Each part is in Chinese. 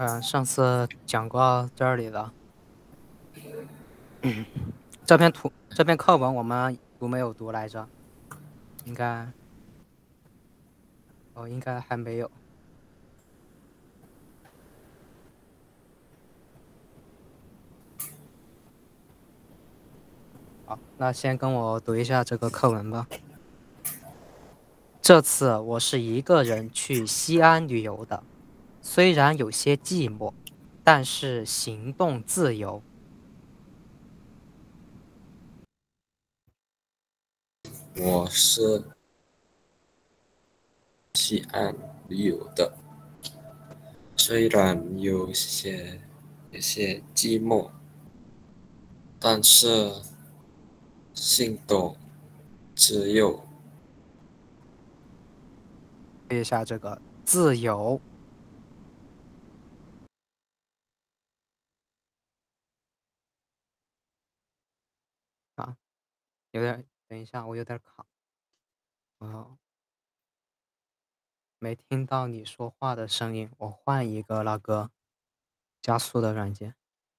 上次讲过这里了。这篇课文我们读没有读来着？应该应该还没有。好，那先跟我读一下这个课文吧。这次我是一个人去西安旅游的，虽然有些寂寞，但是行动自由。 我是西安旅游的，虽然有些寂寞，但是心动自由。 背一下这个自由啊，等一下，我有点卡。没听到你说话的声音，我换一个那个加速的软件。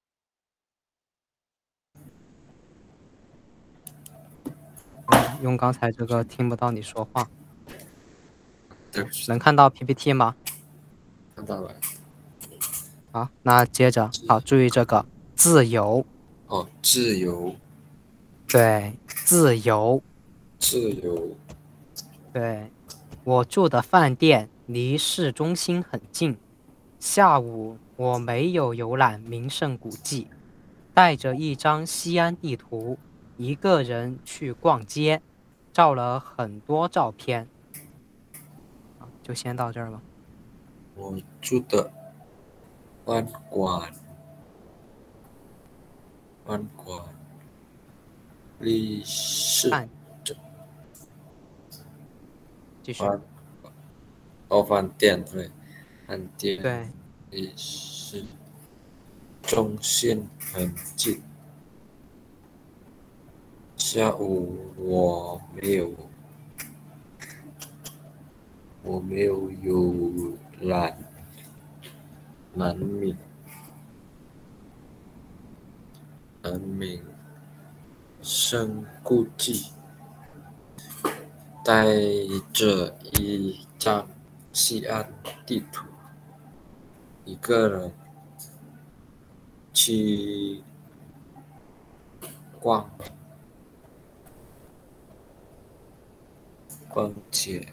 用刚才这个听不到你说话。 对不起， 能看到 PPT 吗？ 看到了。 好，那接着，好，注意这个自由。 哦，自由， 对，自由。 自由。 对，我住的饭店离市中心很近。下午我没有游览名胜古迹，带着一张西安地图，一个人去逛街，照了很多照片。啊，就先到这儿吧。 我住的饭馆，饭馆离市看，继续。 饭饭店对，饭店对， 离市中心很近。下午我没有游览南闽生故迹，带着一张西安地图，一个人去逛逛街，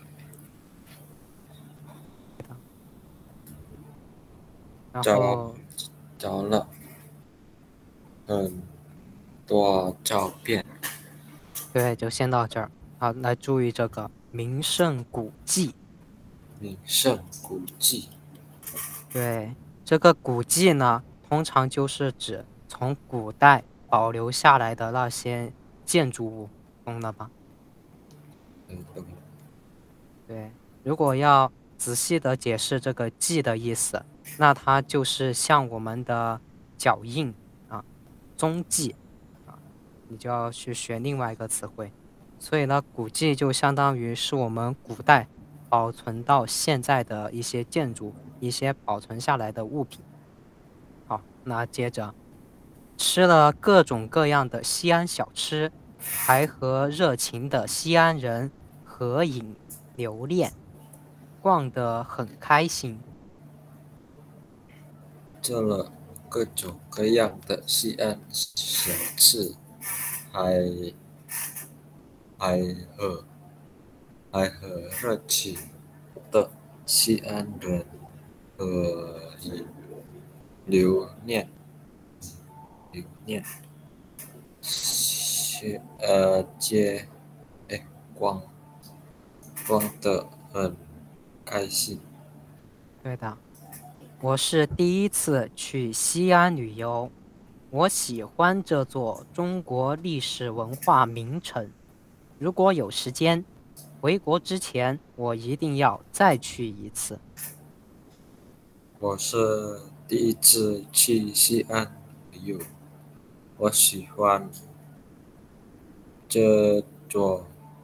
找然后找了很多照片。 对，就先到这儿。好，来注意这个名胜古迹。 名胜古迹。 对，这个古迹呢，通常就是指从古代保留下来的那些建筑物，懂了吧？ 懂了。 对，如果要仔细的解释这个“迹”的意思，那它就是像我们的脚印啊、踪迹啊，你就要去学另外一个词汇。所以呢，古迹就相当于是我们古代保存到现在的一些建筑、一些保存下来的物品。好，那接着吃了各种各样的西安小吃，还和热情的西安人合影留念，逛得很开心。 做了各种各样的西安小吃，还还和热情的西安人合影留念留念。街逛逛得很开心。 对的，我是第一次去西安旅游，我喜欢这座中国历史文化名城。如果有时间，回国之前我一定要再去一次。 我是第一次去西安旅游，我喜欢这座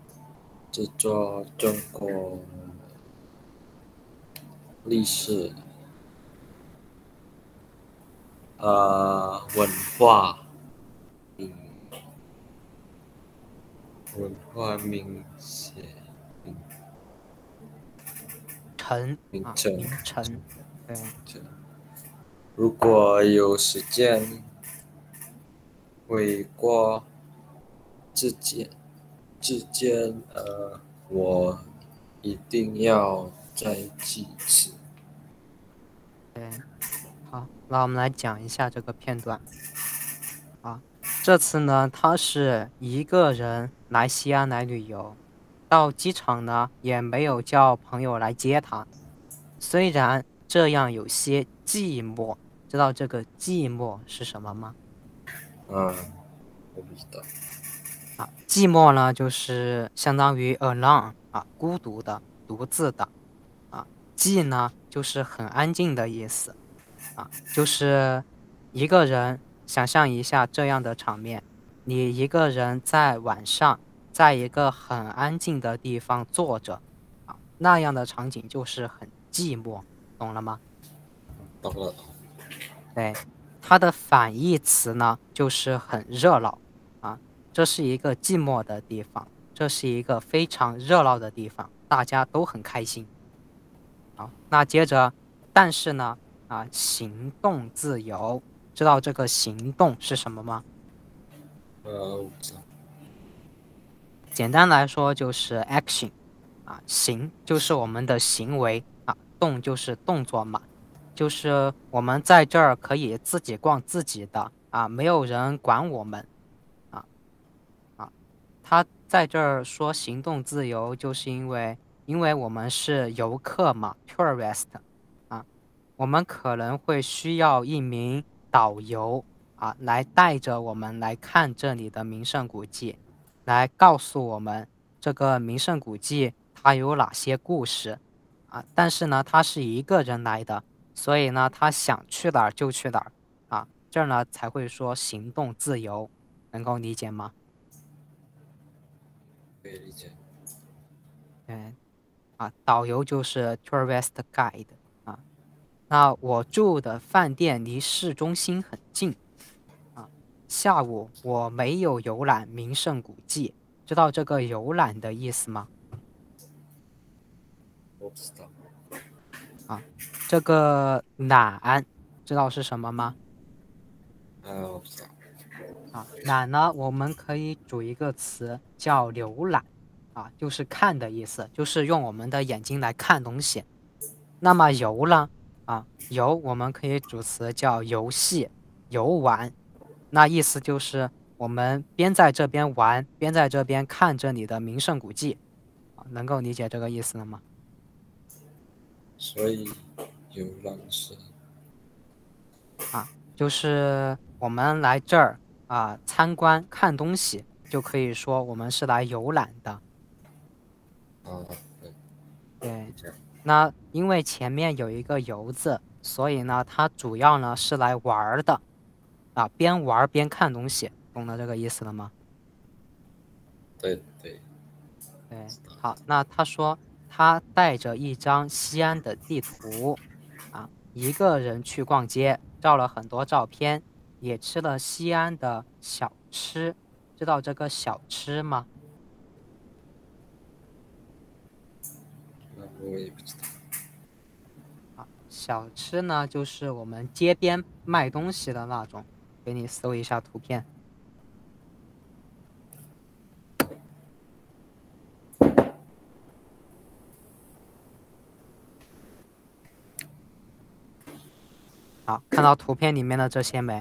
中国历史文化，嗯，文化名写名城名称。 名城，对， 如果有时间，回国之间，我一定要再去一次。 对，好，那我们来讲一下这个片段啊。这次呢，他是一个人来西安来旅游，到机场呢也没有叫朋友来接他。虽然这样有些寂寞，知道这个寂寞是什么吗？ 啊，我不知道。 啊，寂寞呢就是相当于 alone 啊，孤独的、独自的啊。寂呢就是很安静的意思啊，就是一个人。想象一下这样的场面，你一个人在晚上，在一个很安静的地方坐着啊，那样的场景就是很寂寞，懂了吗？ 懂了。 对，它的反义词呢，就是很热闹啊。这是一个寂寞的地方，这是一个非常热闹的地方，大家都很开心。好，那接着，但是呢，行动自由，知道这个行动是什么吗？ 我不知道。 简单来说就是 action 啊，行就是我们的行为啊，动就是动作嘛，就是我们在这儿可以自己逛自己的啊，没有人管我们啊啊。他在这儿说行动自由，就是因为我们是游客嘛，tourist 啊，我们可能会需要一名导游啊，来带着我们来看这里的名胜古迹，来告诉我们这个名胜古迹它有哪些故事啊。但是呢，他是一个人来的，所以呢，他想去哪儿就去哪儿啊，这儿呢才会说行动自由，能够理解吗？ 可以理解。 嗯，导游就是 tourist guide 啊。那我住的饭店离市中心很近啊。下午我没有游览名胜古迹，知道这个游览的意思吗？ 我不知道。 啊，这个览知道是什么吗？ 我不知道。 览呢，我们可以组一个词叫浏览啊，就是看的意思，就是用我们的眼睛来看东西。那么游呢？游我们可以组词叫游戏、游玩，那意思就是我们边在这边玩，边在这边看这里的名胜古迹，能够理解这个意思了吗？ 所以游览是就是我们来这儿参观看东西，就可以说我们是来游览的。 啊，对， 对， 这样。 那因为前面有一个游字，所以呢，它主要呢是来玩儿的边玩儿边看东西，懂了这个意思了吗？ 对对。 对，好，那他说他带着一张西安的地图一个人去逛街，照了很多照片，也吃了西安的小吃，知道这个小吃吗？ 那我也不知道。 小吃呢，就是我们街边卖东西的那种，给你搜一下图片。好，看到图片里面的这些没？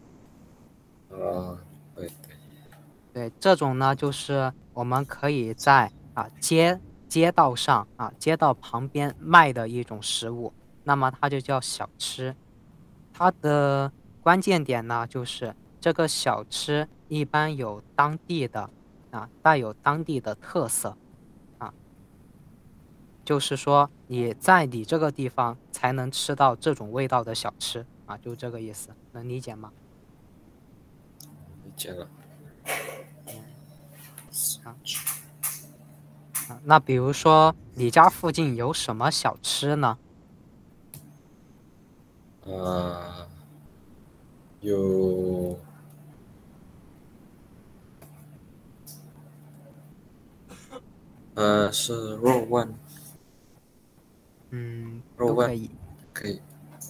对对。 对，这种呢，就是我们可以在街道上街道旁边卖的一种食物，那么它就叫小吃。它的关键点呢，就是这个小吃一般有当地的带有当地的特色啊，就是说你在你这个地方才能吃到这种味道的小吃就这个意思，能理解吗？ 理解了。 嗯，啊。那比如说你家附近有什么小吃呢？ 呃， 有是肉问， 嗯， 肉问都可以。 可以。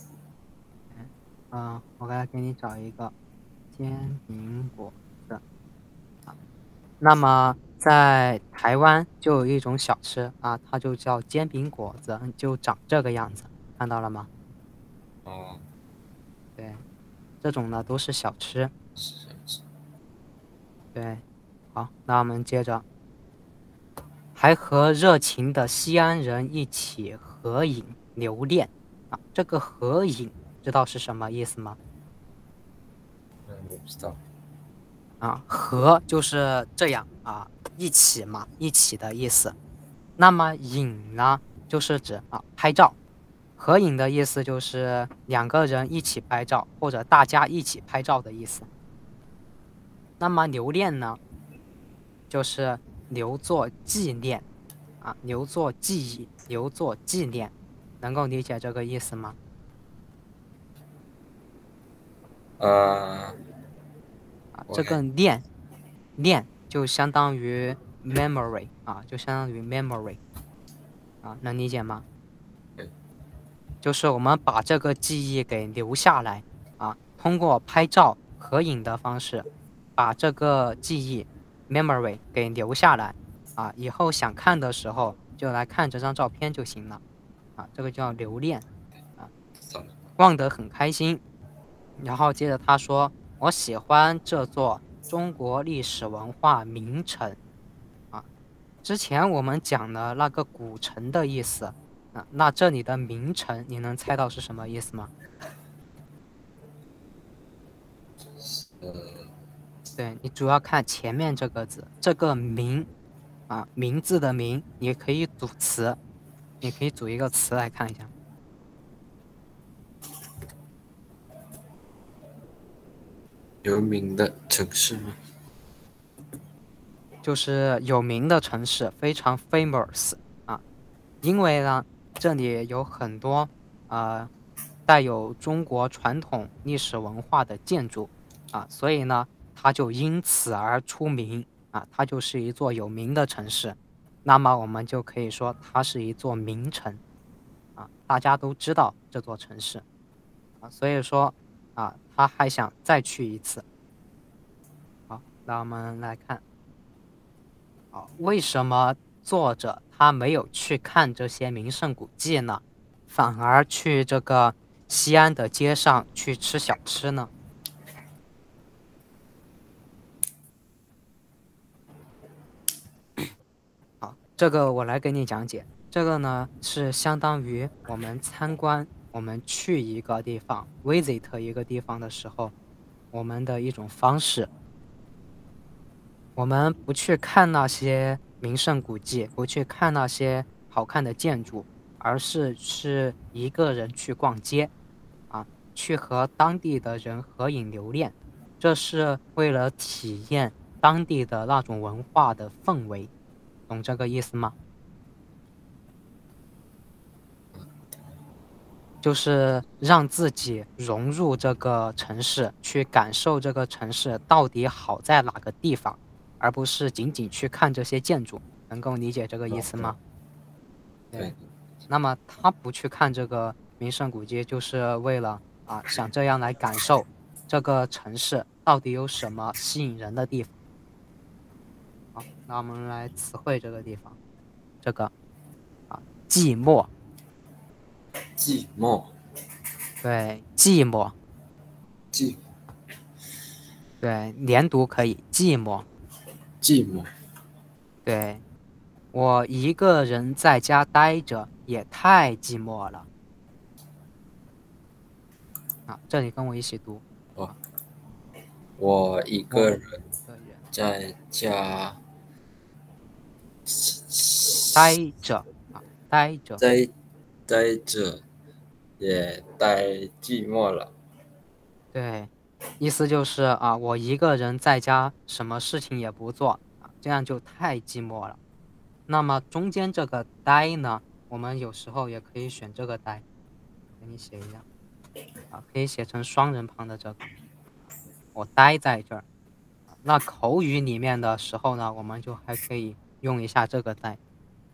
我来给你找一个煎饼果子。那么在台湾就有一种小吃啊，它就叫煎饼果子，就长这个样子，看到了吗？ 哦， 对，这种呢都是小吃。 是这样子。 对，好，那我们接着，还和热情的西安人一起合影留念啊。这个合影知道是什么意思吗？ 我不知道。 合就是这样啊，一起嘛，一起的意思。那么影呢，就是指拍照。合影的意思就是两个人一起拍照，或者大家一起拍照的意思。那么留念呢，就是留作纪念留作记忆，留作纪念，能够理解这个意思吗？ 呃， 这个我也念就相当于 memory 就相当于 memory 能理解吗？ 对。 就是我们把这个记忆给留下来通过拍照合影的方式，把这个记忆 memory 给留下来以后想看的时候就来看这张照片就行了这个叫留念知道了。 逛得很开心。然后接着他说，我喜欢这座中国历史文化名城之前我们讲了那个古城的意思那这里的名城你能猜到是什么意思吗？ 呃， 对，你主要看前面这个字，这个名名字的名，你可以组词，你可以组一个词来看一下， 有名的城市吗？ 就是有名的城市，非常 famous 因为呢，这里有很多带有中国传统历史文化的建筑所以呢，它就因此而出名它就是一座有名的城市。那么我们就可以说它是一座名城大家都知道这座城市所以说他还想再去一次。好，那我们来看。为什么作者他没有去看这些名胜古迹呢，反而去这个西安的街上去吃小吃呢？好，这个我来给你讲解。这个呢是相当于我们参观，我们去一个地方 visit 一个地方的时候，我们的一种方式。我们不去看那些名胜古迹，不去看那些好看的建筑，而是一个人去逛街去和当地的人合影留念，这是为了体验当地的那种文化的氛围，懂这个意思吗？就是让自己融入这个城市，去感受这个城市到底好在哪个地方，而不是仅仅去看这些建筑，能够理解这个意思吗？ 对。 那么他不去看这个名胜古迹，就是为了想这样来感受这个城市到底有什么吸引人的地方。好，那我们来词汇这个地方，这个寂寞， 寂寞。 对，寂寞， 寂对，连读可以，寂寞， 寂寞。 对，我一个人在家待着也太寂寞了这里跟我一起读， 我一我个人一个人在家待着待着。 待待着，也待寂寞了。 对，意思就是我一个人在家，什么事情也不做这样就太寂寞了。那么中间这个呆呢，我们有时候也可以选这个呆，给你写一下可以写成双人旁的这个我待在这儿。那口语里面的时候呢，我们就还可以用一下这个在。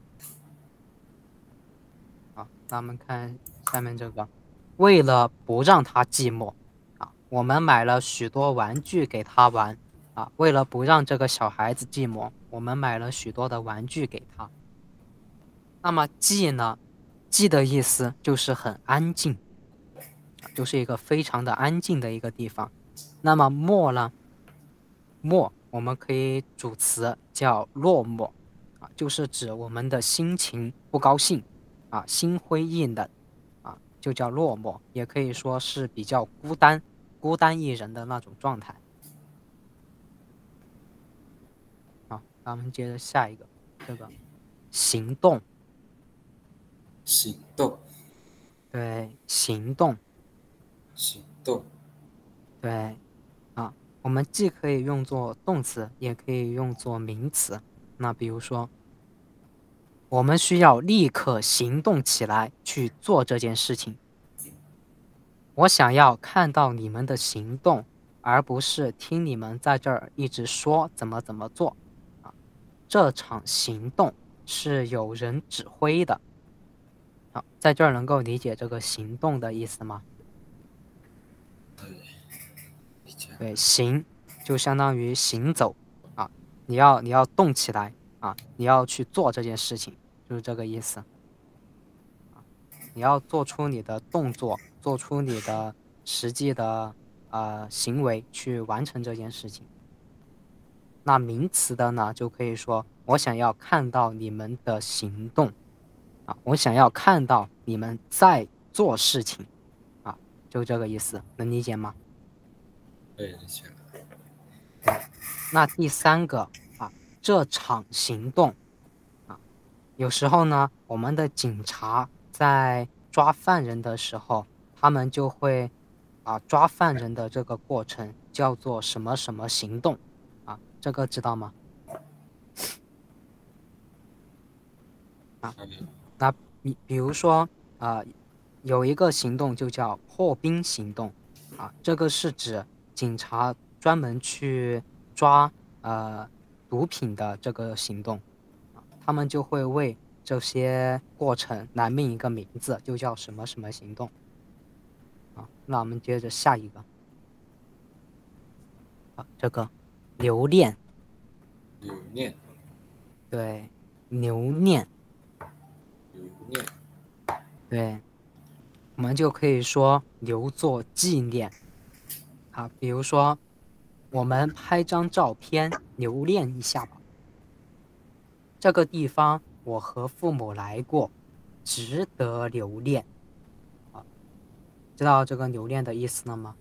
好，那我们看下面这个，为了不让他寂寞啊，我们买了许多玩具给他玩啊。为了不让这个小孩子寂寞，我们买了许多的玩具给他。那么寂呢？寂的意思就是很安静，就是一个非常的安静的一个地方。那么寞呢？寞我们可以主词叫落寞啊，就是指我们的心情不高兴啊，心灰意冷啊，就叫落寞，也可以说是比较孤单、孤单一人的那种状态。好，那我们接着下一个，这个行动， 行动， 对，行动， 行动， 对，啊，我们既可以用作动词，也可以用作名词。那比如说，我们需要立刻行动起来去做这件事情。我想要看到你们的行动，而不是听你们在这儿一直说怎么怎么做。啊，这场行动是有人指挥的。好，在这儿能够理解这个行动的意思吗？ 对，理解。 对，行就相当于行走啊，你要动起来啊，你要去做这件事情，就是这个意思。你要做出你的动作，做出你的实际的行为去完成这件事情。那名词的呢，就可以说我想要看到你们的行动啊，我想要看到你们在做事情啊，就这个意思，能理解吗？ 对，理解了。 那第三个啊，这场行动啊，有时候呢，我们的警察在抓犯人的时候，他们就会抓犯人的这个过程叫做什么什么行动啊，这个知道吗？ 嗯， 那比如说啊、有一个行动就叫破冰行动啊，这个是指警察专门去抓毒品的这个行动啊，他们就会为这些过程来命一个名字，就叫什么什么行动啊。那我们接着下一个啊，这个留恋， 留念， 对，留念， 留念， 对，我们就可以说留作纪念啊，比如说我们拍张照片留念一下吧。这个地方我和父母来过，值得留恋啊。知道这个留恋的意思了吗？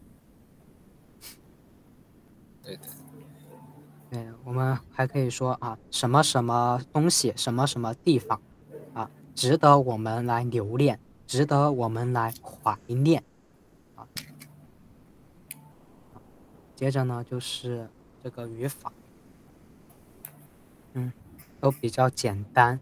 对的， 对，我们还可以说啊，什么什么东西，什么什么地方啊，值得我们来留恋，值得我们来怀念啊。接着呢，就是这个语法，都比较简单。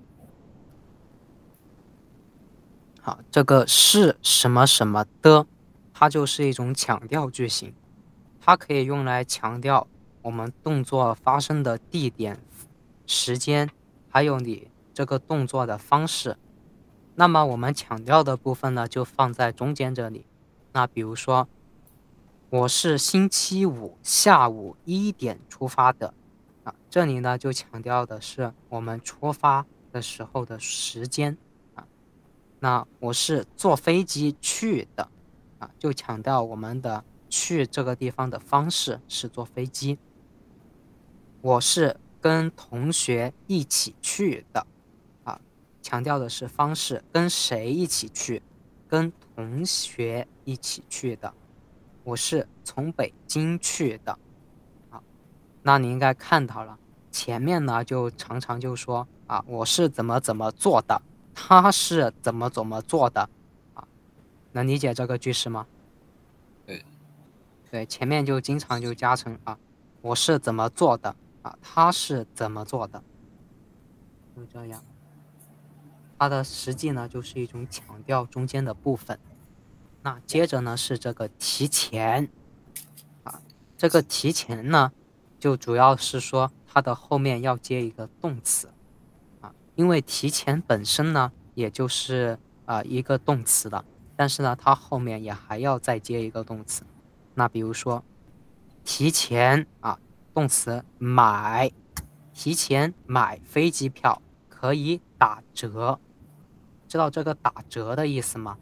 好，这个是什么什么的，它就是一种强调句型，它可以用来强调我们动作发生的地点、时间，还有你这个动作的方式。那么我们强调的部分呢，就放在中间这里。那比如说，我是星期五下午1点出发的，啊，这里呢就强调的是我们出发的时候的时间啊。那我是坐飞机去的，啊，就强调我们的去这个地方的方式是坐飞机。我是跟同学一起去的，啊，强调的是方式，跟谁一起去？跟同学一起去的。我是从北京去的，啊，那你应该看到了，前面呢就常常就说啊，我是怎么怎么做的，他是怎么怎么做的，啊，能理解这个句式吗？ 对， 对，前面就经常就加成啊，我是怎么做的啊，他是怎么做的，就这样。它的实际呢就是一种强调中间的部分。那接着呢是这个提前啊， 这个提前呢，就主要是说它的后面要接一个动词啊，因为提前本身呢，也就是一个动词的，但是呢，它后面也还要再接一个动词。那比如说提前动词买，提前买飞机票可以打折，知道这个打折的意思吗？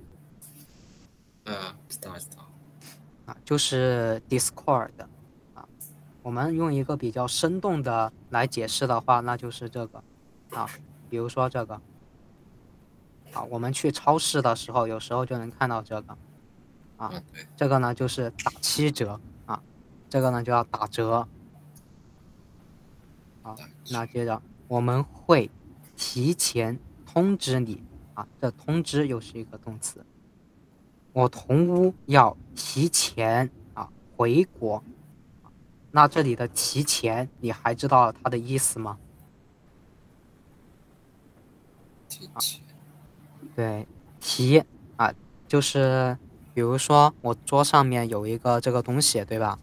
知道。 就是 Discord 啊。我们用一个比较生动的来解释的话，那就是这个比如说这个我们去超市的时候，有时候就能看到这个对。 这个呢就是打7折这个呢就要打折。那接着我们会提前通知你这通知又是一个动词。我同屋要提前回国。那这里的提前你还知道它的意思吗？ 提前。 对，提就是比如说我桌上面有一个这个东西，对吧？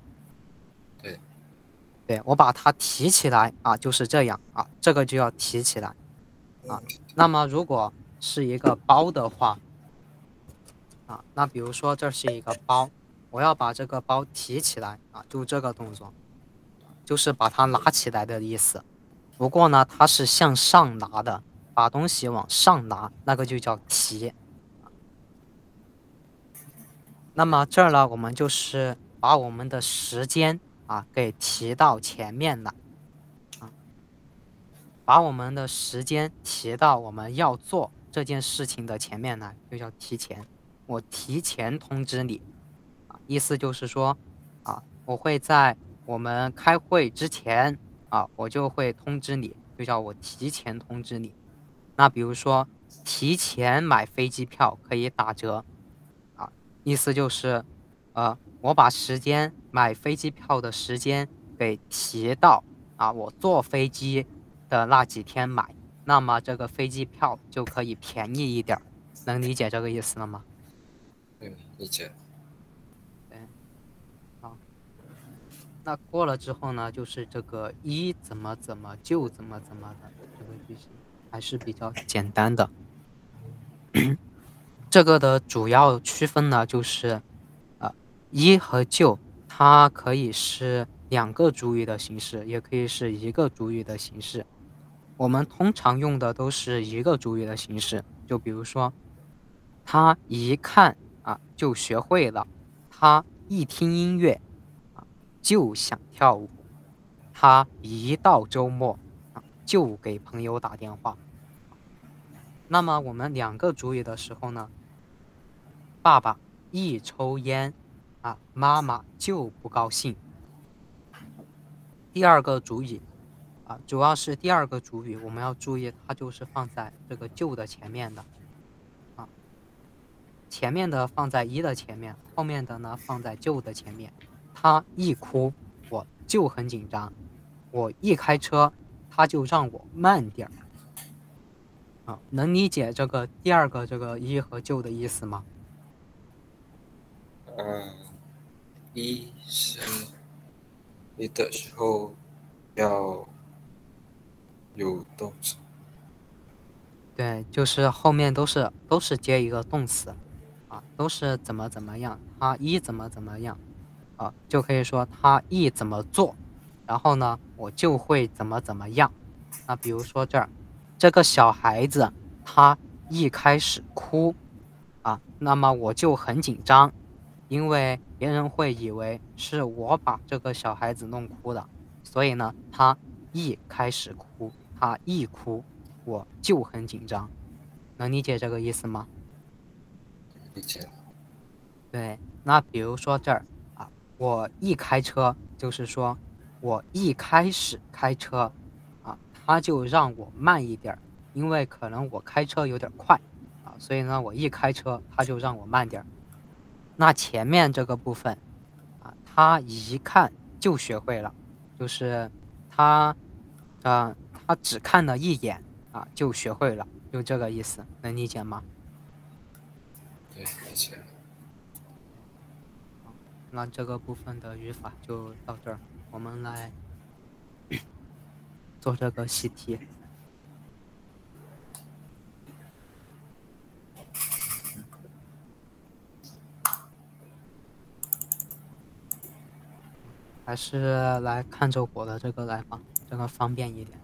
对，我把它提起来就是这样这个就要提起来那么如果是一个包的话那比如说这是一个包，我要把这个包提起来就这个动作，就是把它拿起来的意思。不过呢，它是向上拿的，把东西往上拿，那个就叫提。那么这儿呢，我们就是把我们的时间给提到前面了把我们的时间提到我们要做这件事情的前面来，就叫提前。我提前通知你意思就是说我会在我们开会之前我就会通知你，就叫我提前通知你。那比如说提前买飞机票可以打折意思就是我把时间买飞机票的时间给提到我坐飞机的那几天买，那么这个飞机票就可以便宜一点，能理解这个意思了吗？ 理解。 对，那过了之后呢，就是这个一怎么就怎么的这个句型还是比较简单的。这个的主要区分呢，就是一和就，它可以是2个主语的形式，也可以是1个主语的形式。我们通常用的都是1个主语的形式，就比如说，他一看就学会了，他一听音乐就想跳舞，他一到周末就给朋友打电话。那么我们2个主语的时候呢，爸爸一抽烟妈妈就不高兴。第2个主语主要是第2个主语，我们要注意它就是放在这个就的前面的前面的放在一的前面，后面的呢放在就的前面。他一哭我就很紧张，我一开车他就让我慢点能理解这个第2个这个一和就的意思吗？ 一是你的时候要有动词。 对，就是后面都是接一个动词都是怎么样，他一怎么样就可以说他一怎么做，然后呢我就会怎么样。那比如说这儿，这个小孩子他一开始哭那么我就很紧张，因为别人会以为是我把这个小孩子弄哭的，所以呢他一开始哭，他一哭我就很紧张，能理解这个意思吗？ 理解。 对，那比如说这儿我一开车，就是说我一开始开车他就让我慢一点，因为可能我开车有点快所以呢我一开车他就让我慢点。那前面这个部分他一看就学会了，就是他只看了一眼就学会了，就这个意思，能理解吗？ 对，理解。 那这个部分的语法就到这儿，我们来做这个习题。还是来看着我的这个来吧，这个方便一点。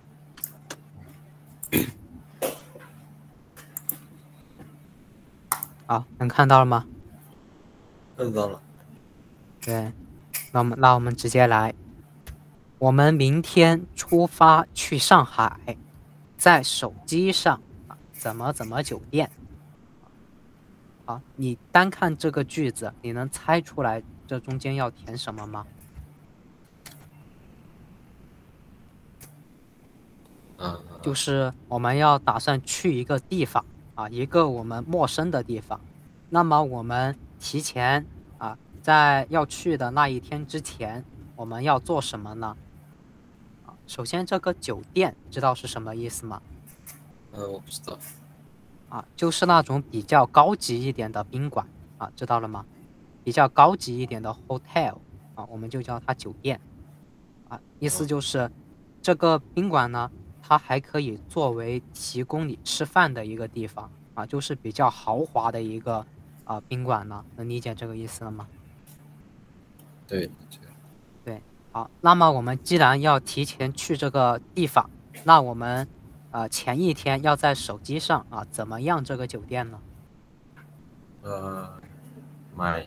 好，能看到了吗？ 看到了。 对，那我们直接来。我们明天出发去上海，在手机上怎么酒店。好，你单看这个句子，你能猜出来这中间要填什么吗？就是我们要打算去一个地方一个我们陌生的地方。那么我们提前在要去的那一天之前，我们要做什么呢？首先这个酒店知道是什么意思吗？ 我不知道。 就是那种比较高级一点的宾馆知道了吗？比较高级一点的 hotel 我们就叫它酒店意思就是这个宾馆呢，它还可以作为提供你吃饭的一个地方就是比较豪华的一个宾馆呢，能理解这个意思了吗？ 对。 对，好，那么我们既然要提前去这个地方，那我们前一天要在手机上怎么样这个酒店呢？ 买。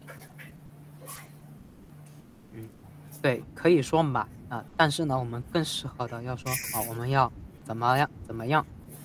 对，可以说买但是呢，我们更适合的要说我们要怎么样？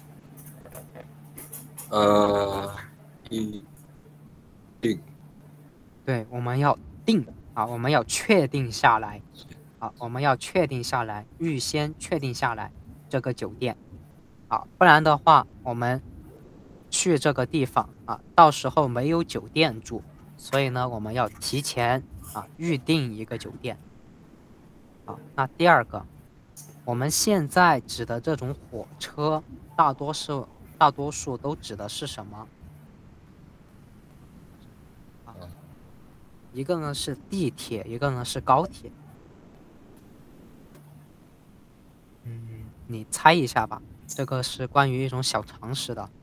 定。 对，我们要定我们要确定下来我们要确定下来，预先确定下来这个酒店不然的话，我们去这个地方到时候没有酒店住，所以呢，我们要提前预定一个酒店那第二个，我们现在指的这种火车，大多数都指的是什么？一个呢是地铁，一个呢是高铁。你猜一下吧，这个是关于一种小常识的。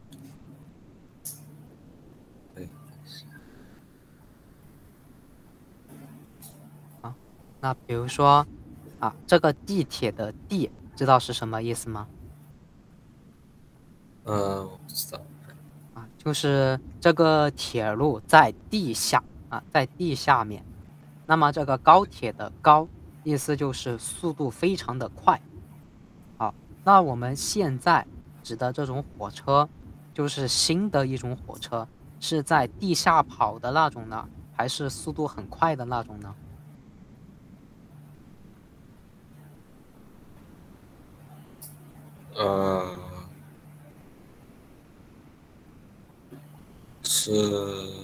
那比如说这个地铁的地，知道是什么意思吗？ 我不知道。 就是这个铁路在地下在地下面。那么这个高铁的高，意思就是速度非常的快。好，那我们现在指的这种火车，就是新的一种火车，是在地下跑的那种呢，还是速度很快的那种呢？ 是。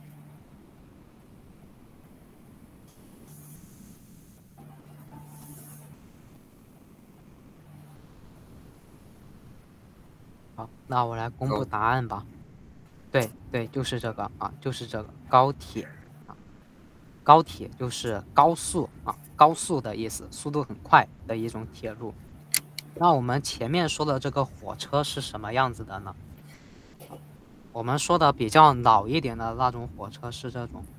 好，那我来公布答案吧。对，就是这个就是这个高铁高铁就是高速高速的意思，速度很快的一种铁路。那我们前面说的这个火车是什么样子的呢？我们说的比较老一点的那种火车是这种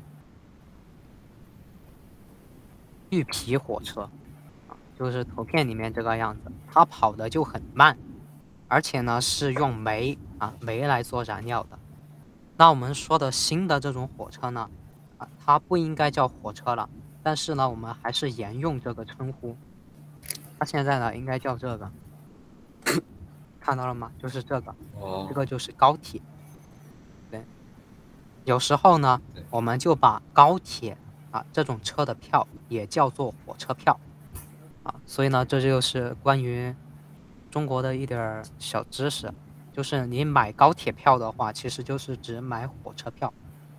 绿皮火车就是图片里面这个样子，它跑的就很慢，而且呢是用煤来做燃料的。那我们说的新的这种火车呢它不应该叫火车了，但是呢我们还是沿用这个称呼，它现在呢应该叫这个看到了吗？就是这个这个就是高铁。对，有时候呢我们就把高铁这种车的票也叫做火车票所以呢这就是关于中国的一点小知识，就是你买高铁票的话，其实就是指买火车票。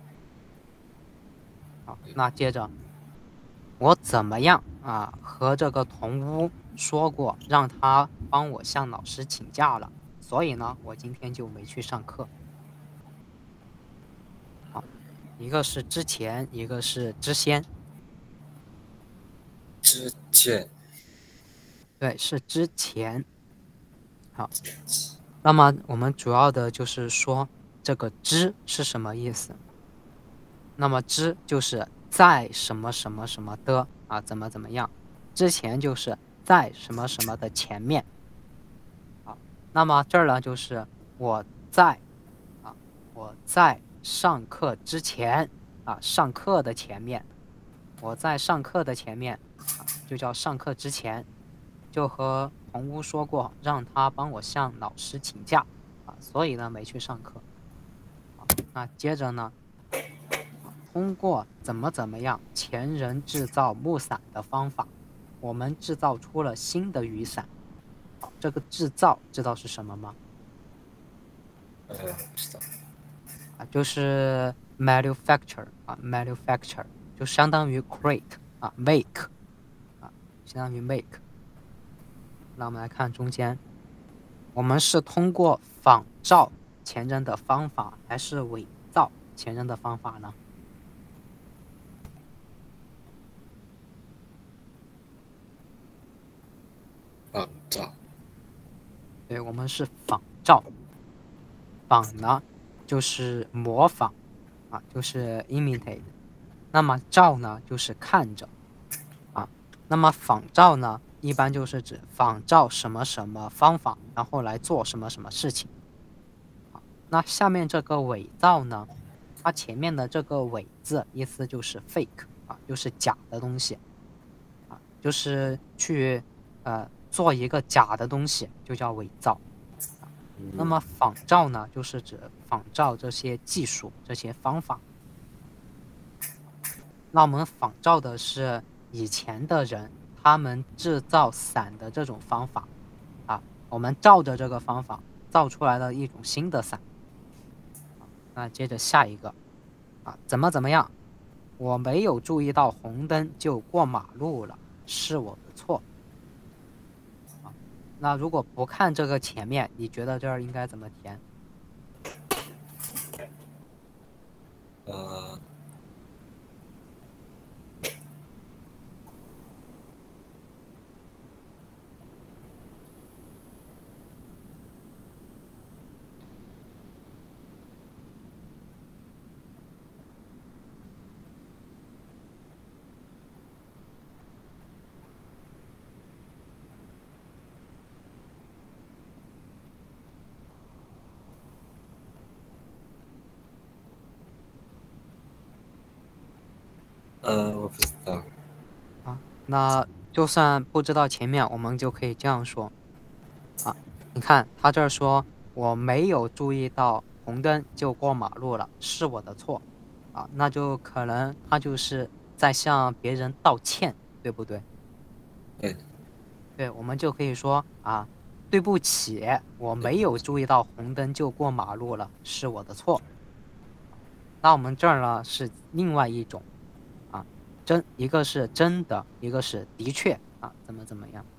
好，那接着我怎么样和这个同屋说过，让他帮我向老师请假了，所以呢我今天就没去上课。好， 一个是之前，一个是之先。 之前， 对，是之前。好，那么我们主要的就是说这个之是什么意思？那么之就是在什么什么什么的啊，怎么怎么样，之前就是在什么什么的前面。好，那么这儿呢就是我在啊，我在上课之前啊，上课的前面，我在上课的前面啊，就叫上课之前，就和红屋说过，让他帮我向老师请假啊，所以呢没去上课。好，那接着呢，通过怎么怎么样，前人制造木伞的方法，我们制造出了新的雨伞。好，这个制造知道是什么吗？ 不知道。 啊，就是 manufacture 啊，manufacture 就相当于 create 啊，make 啊，相当于 make。那我们来看中间，我们是通过仿照前人的方法，还是伪造前人的方法呢？ 仿照。 对，我们是仿照。仿呢，就是模仿啊，就是 imitate。那么照呢，就是看着啊。那么仿照呢，一般就是指仿照什么什么方法，然后来做什么什么事情。那下面这个伪造呢，它前面的这个伪字意思就是 fake 啊，就是假的东西啊，就是去做一个假的东西，就叫伪造。那么仿照呢，就是指仿照这些技术、这些方法。那我们仿照的是以前的人他们制造伞的这种方法啊，我们照着这个方法造出来了一种新的伞。那接着下一个啊，怎么怎么样？我没有注意到红灯就过马路了，是我的错。那如果不看这个前面，你觉得这儿应该怎么填？ 呃，我不知道。 啊，那就算不知道前面，我们就可以这样说啊。你看他这儿说我没有注意到红灯就过马路了，是我的错啊，那就可能他就是在向别人道歉，对不对？ 对。 对，我们就可以说啊，对不起，我没有注意到红灯就过马路了，是我的错。那我们这儿呢是另外一种啊，一个是真的，一个是的确啊，怎么怎么样？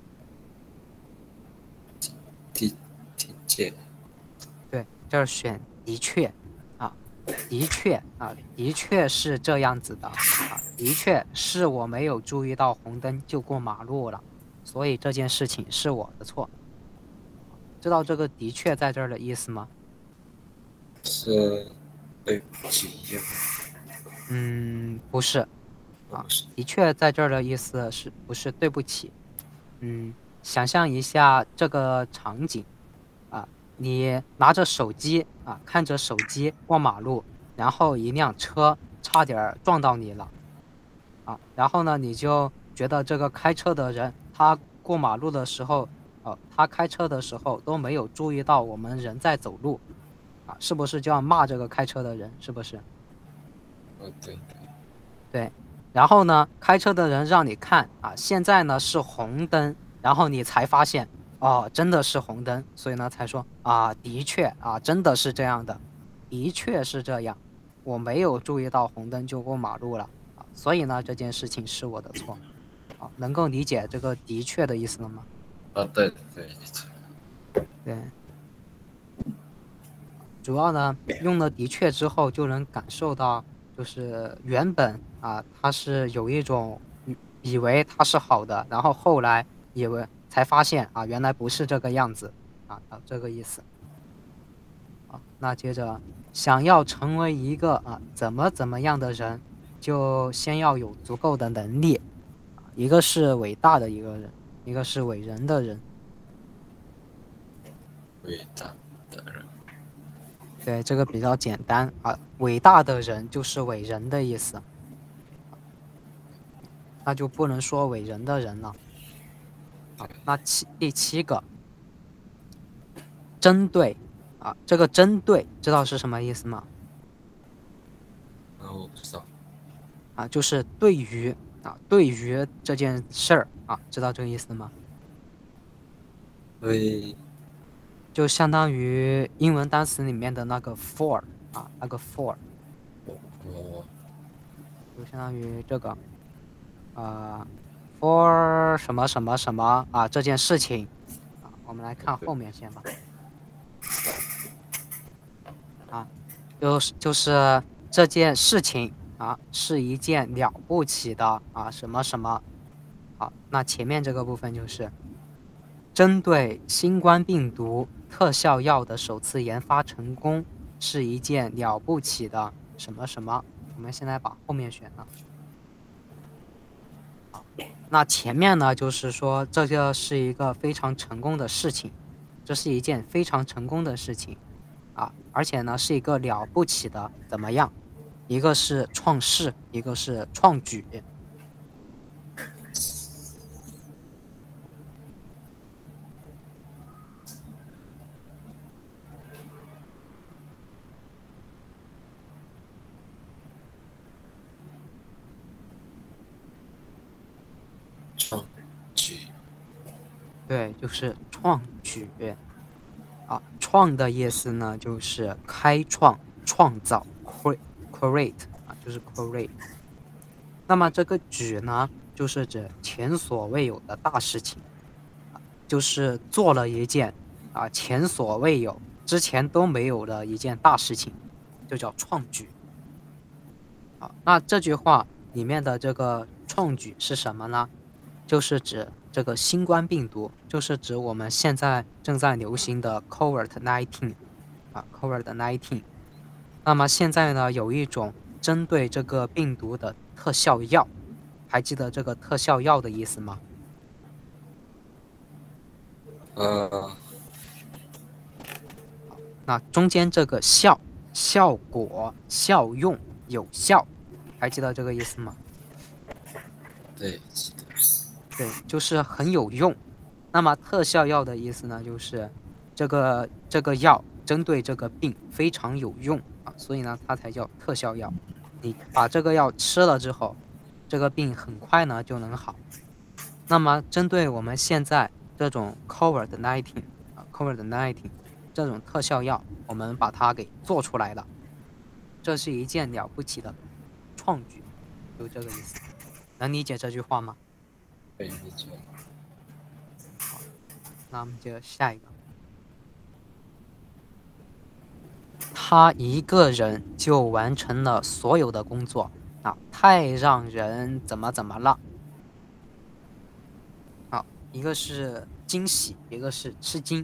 的确。 对，这儿选的确啊，的确啊，的确是这样子的啊，的确是我没有注意到红灯就过马路了，所以这件事情是我的错。知道这个的确在这儿的意思吗？ 是对不起呀。 不是啊，的确在这儿的意思是不是对不起？想象一下这个场景啊，你拿着手机啊，看着手机过马路，然后一辆车差点儿撞到你了啊，然后呢，你就觉得这个开车的人他过马路的时候，他开车的时候都没有注意到我们人在走路啊，是不是就要骂这个开车的人？是不是？ 对。 对，然后呢，开车的人让你看啊，现在呢是红灯，然后你才发现哦，真的是红灯，所以呢才说啊，的确啊，真的是这样的，的确是这样，我没有注意到红灯就过马路了啊，所以呢这件事情是我的错。好，能够理解这个的确的意思了吗？ 对对。 对，主要呢用了的确之后就能感受到， 就是原本啊，它是有一种以为它是好的，然后后来才发现啊，原来不是这个样子啊，这个意思。那接着想要成为一个怎么样的人，就先要有足够的能力一个是伟大的一个人，一个是伟人的人。 伟大的人。 对，这个比较简单啊，伟大的人就是伟人的意思，那就不能说伟人的人了。好，那第七个，针对啊，这个针对知道是什么意思吗？ 我不知道。 就是对于这件事儿知道这个意思吗？ 对。 就相当于英文单词里面的那个 for 那个 for，就相当于这个for 什么什么什么这件事情我们来看后面先吧。就是这件事情是一件了不起的什么什么。好，那前面这个部分就是针对新冠病毒特效药的首次研发成功是一件了不起的什么什么。我们现在把后面选了。好，那前面呢就是说这个是一个非常成功的事情，这是一件非常成功的事情而且呢是一个了不起的怎么样？一个是创世，一个是创举。 创举。 对，就是创举创的意思呢就是开创、创造 create 就是 create。那么这个举呢就是指前所未有的大事情就是做了一件前所未有之前都没有的一件大事情，就叫创举。那这句话里面的这个创举是什么呢？就是指这个新冠病毒，就是指我们现在正在流行的 COVID-19 COVID-19。那么现在呢，有一种针对这个病毒的特效药，还记得这个特效药的意思吗？那中间这个效果、效用、有效，还记得这个意思吗？ 对，记得。 对，就是很有用。那么特效药的意思呢，就是这个药针对这个病非常有用所以呢它才叫特效药。你把这个药吃了之后，这个病很快呢就能好。那么针对我们现在这种 COVID-19 这种特效药，我们把它给做出来了，这是一件了不起的创举，就这个意思。能理解这句话吗？ 可以理解。 好，那我们就下一个。他一个人就完成了所有的工作太让人怎么了。好，一个是惊喜，一个是吃惊。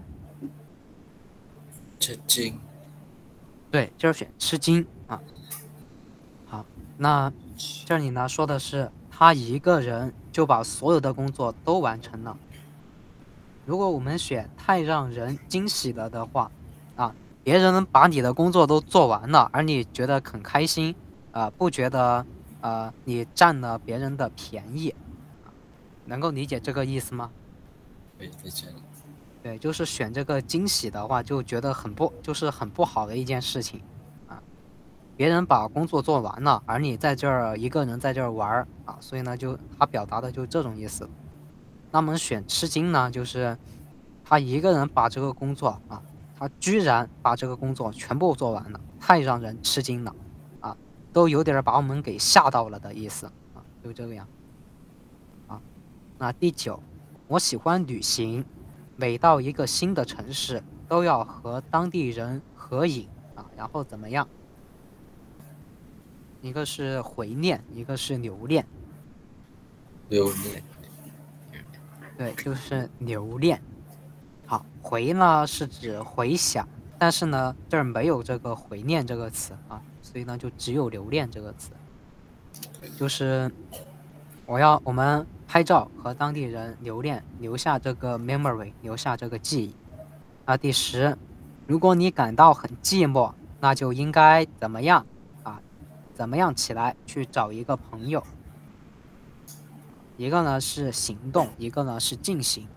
吃惊。 对，就是选吃惊好，那这里呢说的是他一个人就把所有的工作都完成了。如果我们选太让人惊喜了的话别人把你的工作都做完了，而你觉得很开心不觉得你占了别人的便宜能够理解这个意思吗？ 可以理解。 对，就是选这个惊喜的话，就觉得很不好的一件事情别人把工作做完了，而你在这儿一个人在这儿玩所以呢，他表达的就这种意思。那么选吃惊呢，就是他一个人把这个工作他居然把这个工作全部做完了，太让人吃惊了都有点把我们给吓到了的意思就这个样那第9，我喜欢旅行，每到一个新的城市都要和当地人合影然后怎么样？ 一个是回念，一个是留恋。 留念。 对，就是留恋。好，回呢是指回想，但是呢这儿没有这个回念这个词啊，所以呢就只有留恋这个词。就是我们拍照和当地人留恋，留下这个 memory， 留下这个记忆。第10，如果你感到很寂寞，那就应该怎么样啊？怎么样起来去找一个朋友？一个呢是行动，一个呢是进行。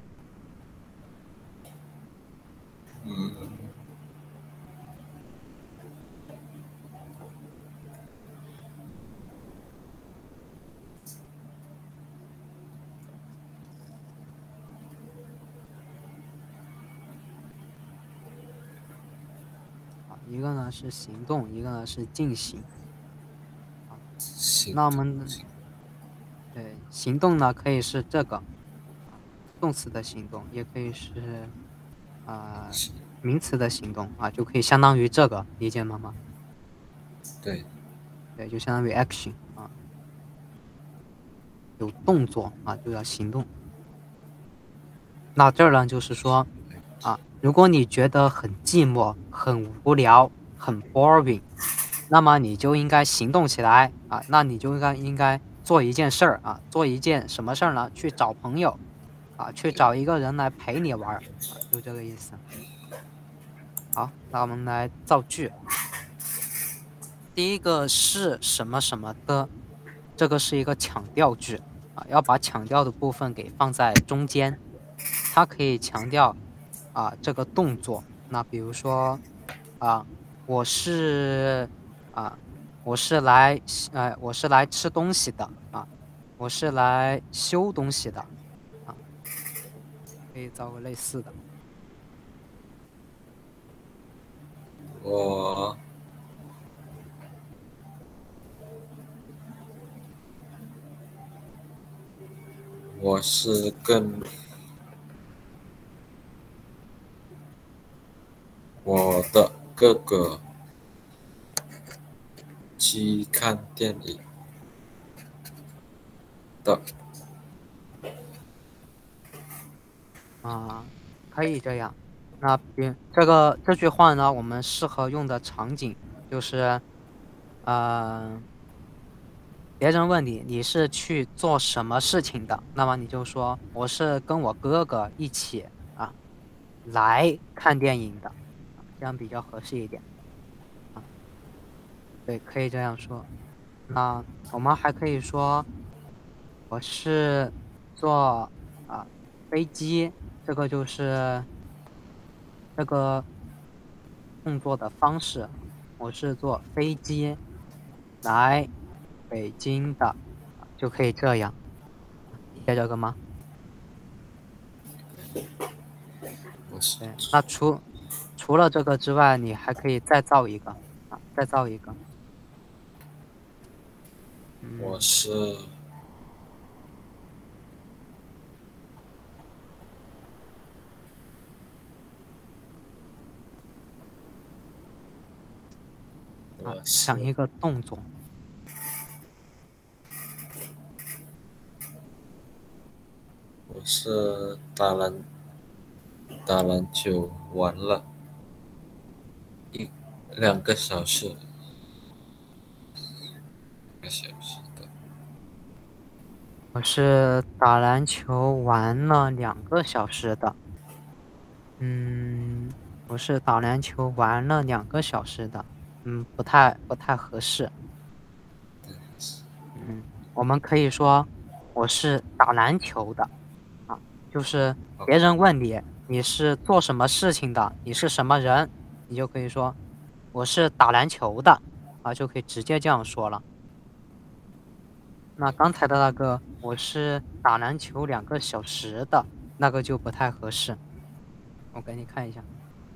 一个呢是行动，一个呢是进行。那我们对行动呢可以是这个动词的行动，也可以是名词的行动就可以相当于这个，理解了吗？ 对， 就相当于 action 有动作就叫行动。那这儿呢就是说如果你觉得很寂寞、很无聊、很 boring， 那么你就应该行动起来那你就应该做一件事儿做一件什么事儿呢？去找朋友去找一个人来陪你玩就这个意思。好，那我们来造句。第一个是什么什么的，这个是一个强调句要把强调的部分给放在中间，它可以强调这个动作。那比如说我是来吃东西的我是来修东西的可以造个类似的。 我是跟我的哥哥去看电影的。 可以这样。那这句话呢，我们适合用的场景就是别人问你是去做什么事情的，那么你就说我是跟我哥哥一起来看电影的这样比较合适一点对，可以这样说。那我们还可以说我是坐飞机，这个就是这个动作的方式。我是坐飞机来北京的就可以这样。理解这个吗？对，那除了这个之外，你还可以再造一个再造一个。 我是想一个动作。 我是打篮球玩了2个小时的。 我是打篮球玩了2个小时的。我是打篮球玩了2个小时的。不太合适。我们可以说我是打篮球的就是别人问你是做什么事情的，你是什么人，你就可以说我是打篮球的就可以直接这样说了。那刚才的那个我是打篮球2个小时的那个就不太合适。我给你看一下，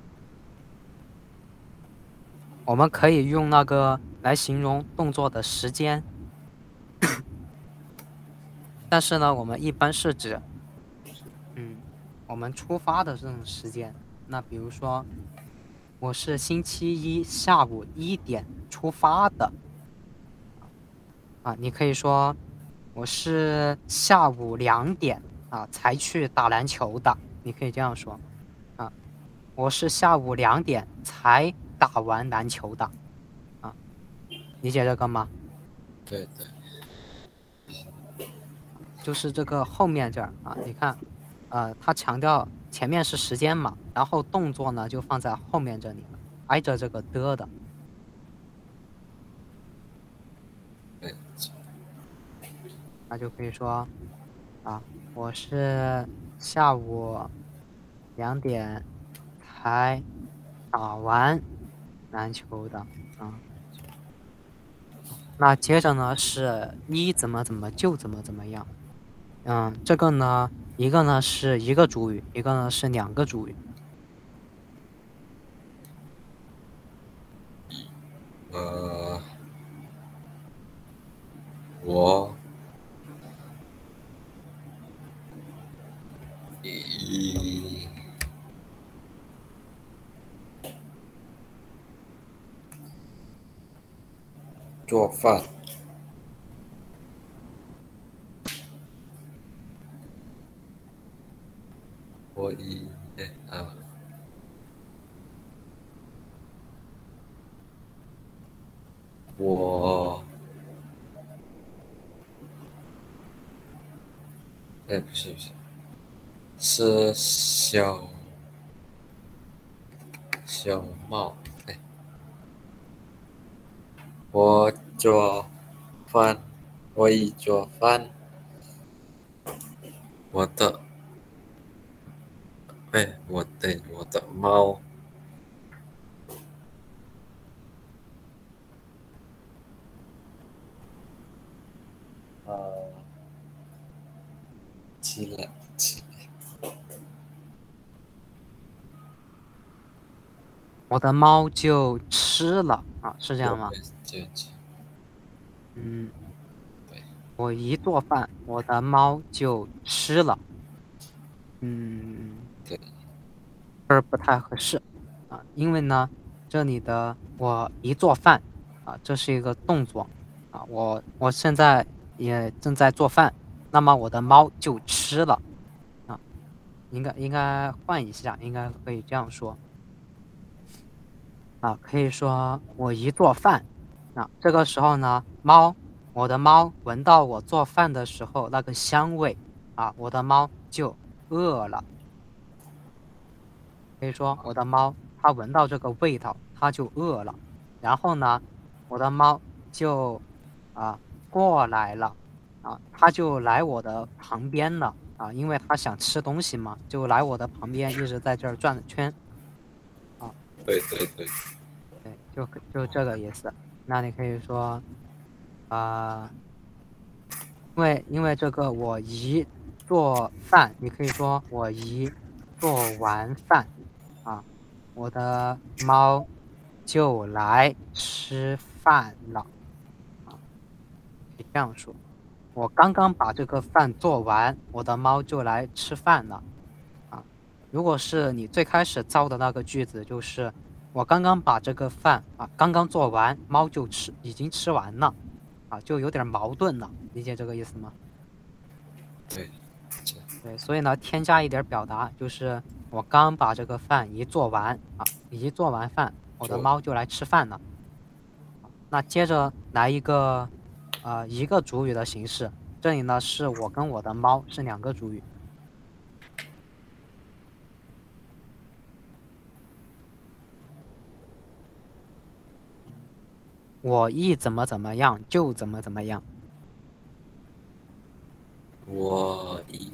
我们可以用那个来形容动作的时间但是呢我们一般是指我们出发的这种时间。那比如说我是星期一下午1点出发的啊，你可以说我是下午2点啊才去打篮球的，你可以这样说啊，我是下午2点才打完篮球的啊，理解这个吗？ 对对， 就是这个后面这儿啊，你看，他强调前面是时间嘛，然后动作呢就放在后面这里了，挨着这个的， 对， 那就可以说啊，我是下午2点才打完篮球的啊。那接着呢是你怎么怎么就怎么怎么样，这个呢，一个呢是一个主语，一个呢是2个主语。 呃，我已做饭，我已我不是是小帽，哎，我做饭，我已做饭，我的我的猫呃起我的猫就吃了啊，是这样吗？ 就嗯， 对我一做饭，我的猫就吃了。嗯， 对这儿不太合适啊，因为呢，这里的我一做饭啊，这是一个动作啊，我现在也正在做饭，那么我的猫就吃了啊，应该换一下，应该可以这样说啊，可以说我一做饭啊，这个时候呢，我的猫闻到我做饭的时候那个香味啊，我的猫就饿了。可以说我的猫它闻到这个味道，它就饿了。然后呢，我的猫就啊过来了，它就来我的旁边了啊，因为它想吃东西嘛，就来我的旁边一直在这儿转圈啊。 对， 对，就这个意思。那你可以说啊、因为这个我一做饭，你可以说我一做完饭啊，我的猫就来吃饭了啊，可以这样说。我刚刚把这个饭做完，我的猫就来吃饭了啊。如果是你最开始造的那个句子，就是我刚刚把这个饭刚刚做完，猫就已经吃完了啊，就有点矛盾了，理解这个意思吗？ 对，这对，所以呢，添加一点表达，就是我刚把这个饭一做完一做完饭，我的做猫就来吃饭了。那接着来一个主语的形式，这里呢是我跟我的猫是2个主语，我一怎么怎么样就怎么怎么样， 我已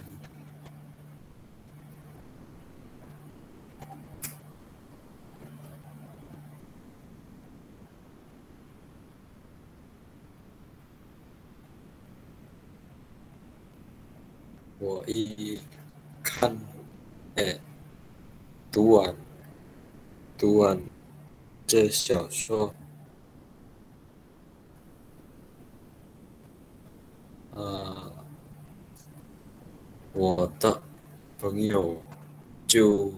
我已看哎读完读完这小说，呃，我的朋友就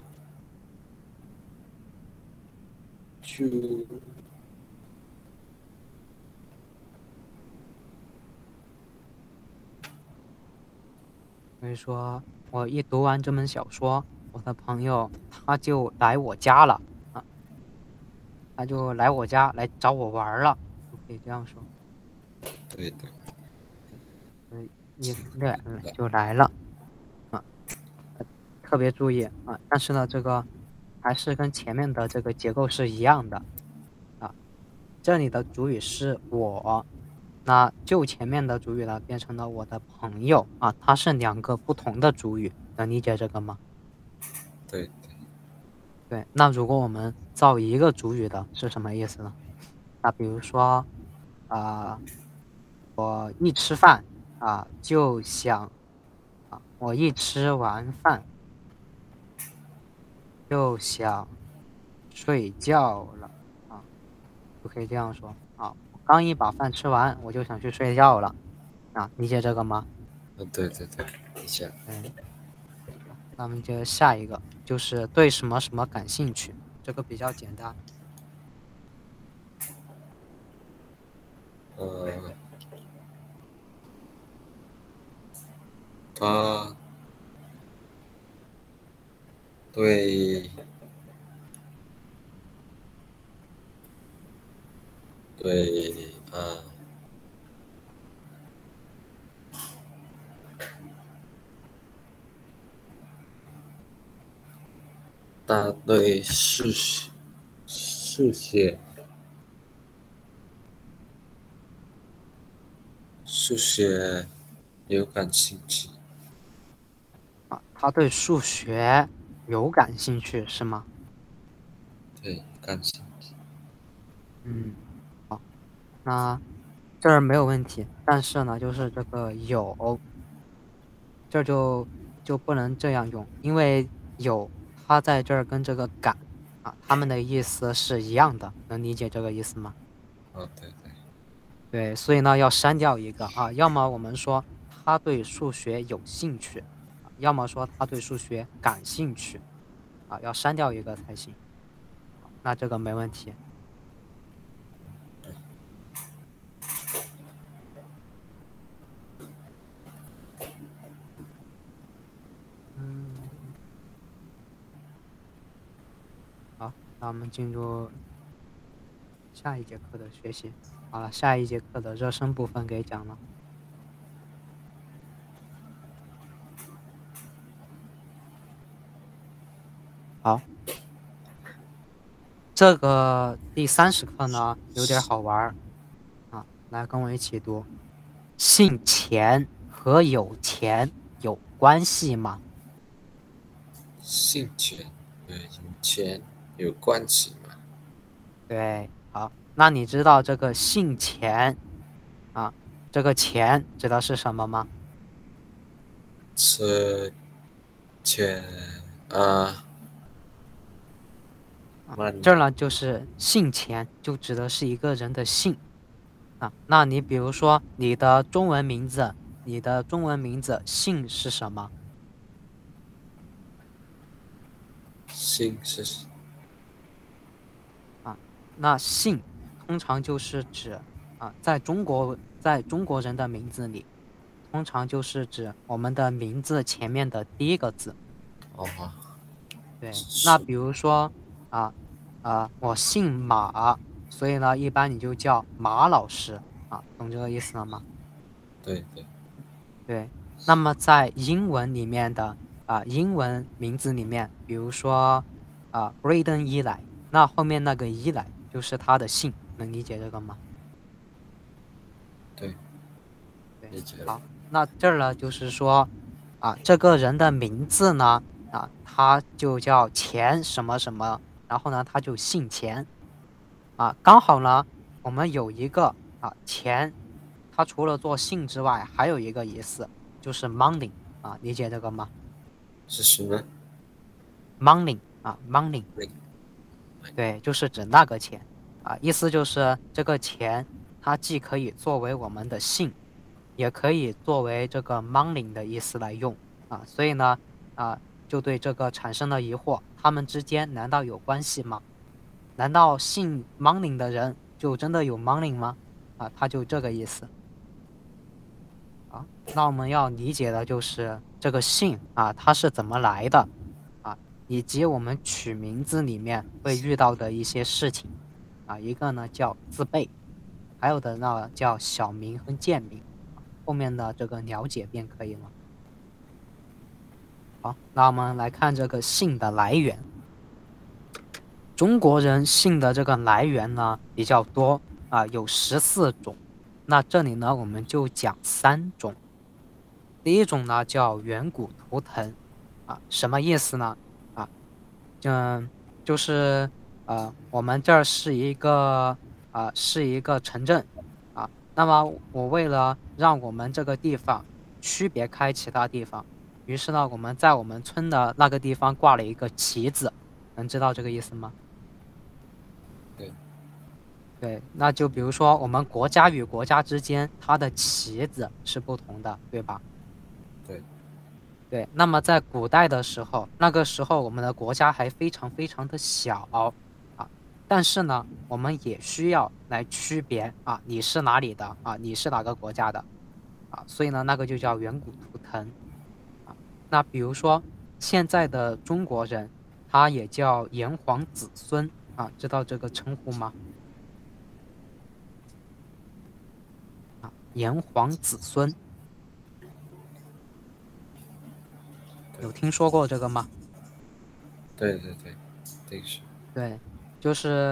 就所以说我一读完这本小说，我的朋友他就来我家了啊，他就来我家来找我玩了，就可以这样说。 对的， 意思就来了啊，特别注意啊。但是呢，这个还是跟前面的这个结构是一样的啊。这里的主语是我，那就前面的主语呢变成了我的朋友啊，它是两个不同的主语，能理解这个吗？ 对的， 对，那如果我们造一个主语的是什么意思呢？那比如说，啊、我一吃饭就想我一吃完饭就想睡觉了啊，就可以这样说啊。我刚一把饭吃完，我就想去睡觉了啊，理解这个吗？ 对对对，一下， 嗯，那么就下一个就是对什么什么感兴趣，这个比较简单。 呃，他对对他对数学有感兴趣， 他对数学有感兴趣是吗？ 对，感兴趣， 嗯，那这儿没有问题，但是呢，就是这个有，这就不能这样用，因为有它在这儿跟这个感它们的意思是一样的，能理解这个意思吗？ 对对， 对，所以呢要删掉一个要么我们说他对数学有兴趣要么说他对数学感兴趣要删掉一个才行。那这个没问题。嗯，好，那我们进入下一节课的学习。好了，下一节课的热身部分给讲了。好，这个第30课呢有点好玩儿来跟我一起读。姓钱和有钱有关系吗？ 兴趣和有钱有关系吗？ 对，好，那你知道这个姓钱啊，这个钱指的是什么吗？ 是钱啊这儿 ，money 呢就是姓钱，就指的是一个人的姓那你比如说你的中文名字，姓是什么？ 姓是那姓通常就是指在中国人的名字里，通常就是指我们的名字前面的第一个字。 哦， 对，那是， 比如说啊我姓马，所以呢，一般你就叫马老师懂这个意思了吗？ 对对， 对，那么在英文里面的英文名字里面，比如说Braden 伊莱，那后面那个伊莱就是他的姓，能理解这个吗？ 对， 对， 理解了， 好，那这儿呢，就是说这个人的名字呢他就叫钱什么什么，然后呢，他就姓钱刚好呢，我们有一个钱，它除了做姓之外，还有一个意思就是 money 理解这个吗是什么？ ？money 对， 对，就是指那个钱意思就是这个钱，它既可以作为我们的姓，也可以作为这个 money 的意思来用所以呢就对这个产生了疑惑，他们之间难道有关系吗？难道姓 money 的人就真的有 money 吗？他就这个意思。 啊，那我们要理解的就是这个姓啊，它是怎么来的啊，以及我们取名字里面会遇到的一些事情啊。一个呢叫字辈，还有的呢叫小名和贱名，后面的这个了解便可以了。好，那我们来看这个姓的来源。中国人姓的这个来源呢比较多啊，有14种。那这里呢我们就讲3种。第一种呢叫远古图腾啊，什么意思呢？啊，就是我们这儿是一个城镇啊，那么我为了让我们这个地方区别开其他地方，于是呢我们在我们村的那个地方挂了一个旗子，能知道这个意思吗？ 对对，那就比如说我们国家与国家之间，它的旗子是不同的，对吧？ 对对，那么在古代的时候，那个时候我们的国家还非常非常的小啊，但是呢，我们也需要来区别啊，你是哪里的啊，你是哪个国家的啊，所以呢，那个就叫远古图腾啊。那比如说现在的中国人，他也叫炎黄子孙啊，知道这个称呼吗？啊，炎黄子孙，有听说过这个吗？ 对对对，这个是对，就是，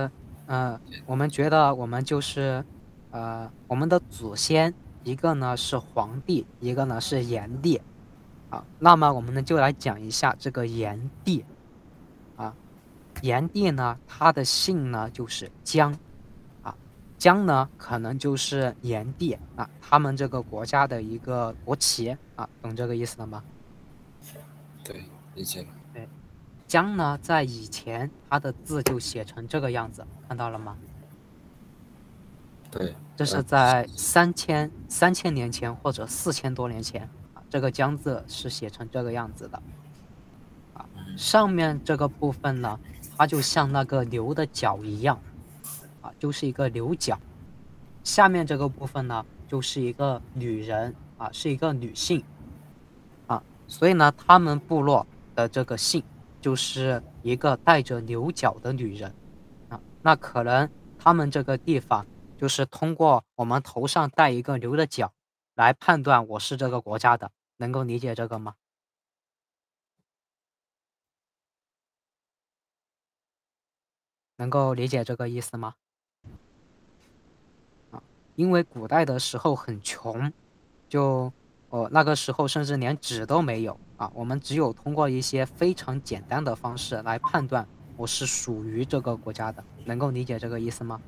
我们觉得我们就是，我们的祖先，一个呢是黄帝，一个呢是炎帝，啊，那么我们呢就来讲一下这个炎帝，啊，炎帝呢他的姓呢就是姜，啊，姜呢可能就是炎帝啊，他们这个国家的一个国旗啊，懂这个意思了吗？ 对，理解了。 对，姜呢在以前它的字就写成这个样子，看到了吗？ 对， 这是在三千年前或者4000多年前啊，这个姜字是写成这个样子的啊。上面这个部分呢，它就像那个牛的角一样啊，就是一个牛角。下面这个部分呢，就是一个女人啊，是一个女性啊，所以呢，他们部落的这个姓就是一个带着牛角的女人啊。那可能他们这个地方就是通过我们头上戴一个牛的角来判断我是这个国家的，能够理解这个吗？能够理解这个意思吗？啊，因为古代的时候很穷，就那个时候甚至连纸都没有啊，我们只有通过一些非常简单的方式来判断我是属于这个国家的，能够理解这个意思吗？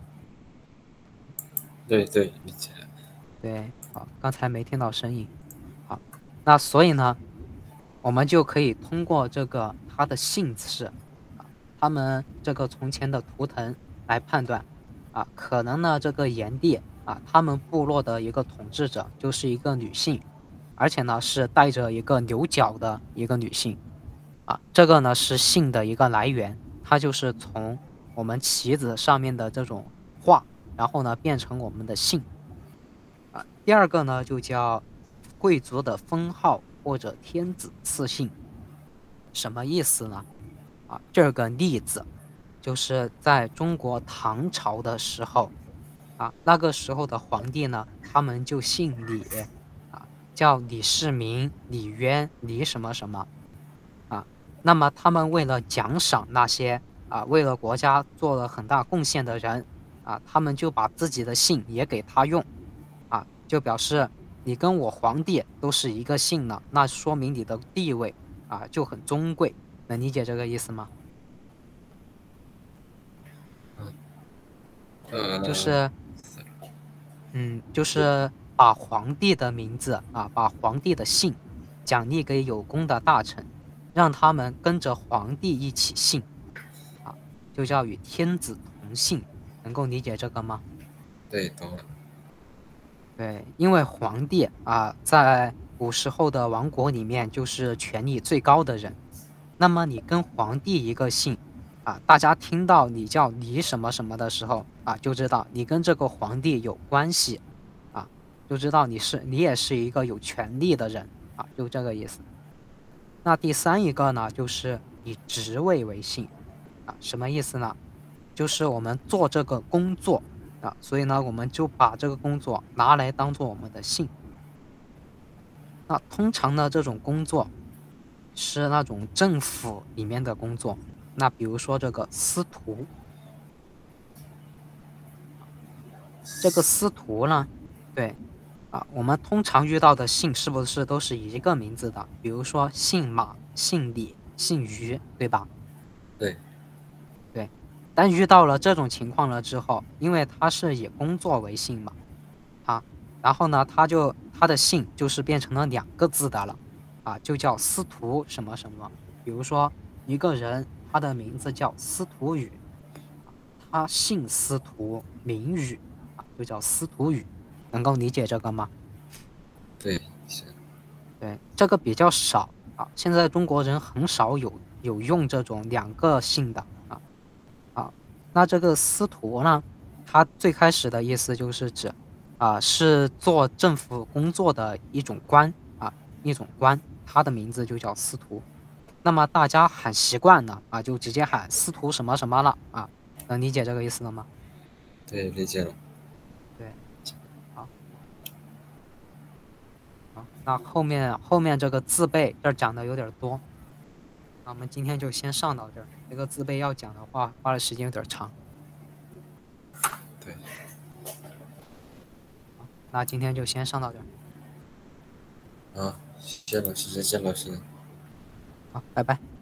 对对，理解了。 对，好，刚才没听到声音。好，那所以呢，我们就可以通过这个他的姓氏啊，他们这个从前的图腾来判断啊，可能呢这个炎帝啊，他们部落的一个统治者就是一个女性，而且呢是带着一个牛角的一个女性啊，这个呢是姓的一个来源，它就是从我们旗子上面的这种画，然后呢变成我们的姓。啊，第二个呢，就叫贵族的封号或者天子赐姓，什么意思呢？啊，这个例子就是在中国唐朝的时候，啊，那个时候的皇帝呢，他们就姓李，啊，叫李世民、李渊、李什么什么，啊，那么他们为了奖赏那些为了国家做了很大贡献的人，啊，他们就把自己的姓也给他用。啊，就表示你跟我皇帝都是一个姓的，那说明你的地位啊就很尊贵，能理解这个意思吗？对，就呃， 是就是把皇帝的名字啊，把皇帝的姓奖励给有功的大臣，让他们跟着皇帝一起姓啊，就叫与天子同姓，能够理解这个吗？ 对，懂了。 对，因为皇帝啊，在古时候的王国里面就是权力最高的人。那么你跟皇帝一个姓啊，大家听到你叫李什么什么的时候啊，就知道你跟这个皇帝有关系啊。 就知道你也是一个有权利的人啊，就这个意思。那第三一个呢，就是以职位为姓啊，什么意思呢？就是我们做这个工作啊，所以呢，我们就把这个工作拿来当做我们的姓。那通常呢，这种工作是那种政府里面的工作，那比如说这个司徒，这个司徒呢，对啊，我们通常遇到的姓是不是都是一个名字的？比如说姓马、姓李、姓于，对吧？ 对， 对。但遇到了这种情况了之后，因为他是以工作为姓嘛，啊，然后呢，他的姓就是变成了2个字的了，啊，就叫司徒什么什么。比如说一个人，他的名字叫司徒宇，他姓司徒，名宇，啊，就叫司徒宇，能够理解这个吗？ 对，是， 对，这个比较少啊，现在中国人很少有用这种2个姓的啊。那这个司徒呢，它最开始的意思就是指是做政府工作的一种官啊，一种官，他的名字就叫司徒。那么大家喊习惯了啊，就直接喊司徒什么什么了啊，能理解这个意思了吗？ 对，理解了。 对，好，好，那后面这个字辈这儿讲的有点多，那我们今天就先上到这儿。这个字辈要讲的话，花的时间有点长。 对， 好，那今天就先上到这儿。 好，谢谢老师，谢谢老师。 好，拜拜。